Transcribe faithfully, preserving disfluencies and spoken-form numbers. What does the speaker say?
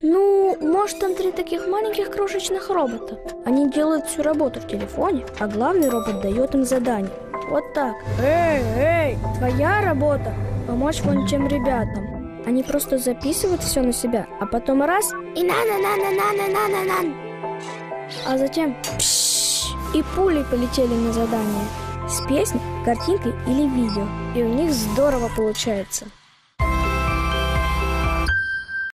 Ну, может, там три таких маленьких крошечных робота. Они делают всю работу в телефоне, а главный робот дает им задание. Вот так. Эй, эй, твоя работа – помочь вон тем ребятам. Они просто записывают все на себя, а потом раз и на-на-на-на-на-на-на-на-на. А затем пшш, и пулей полетели на задание. С песней, картинкой или видео. И у них здорово получается.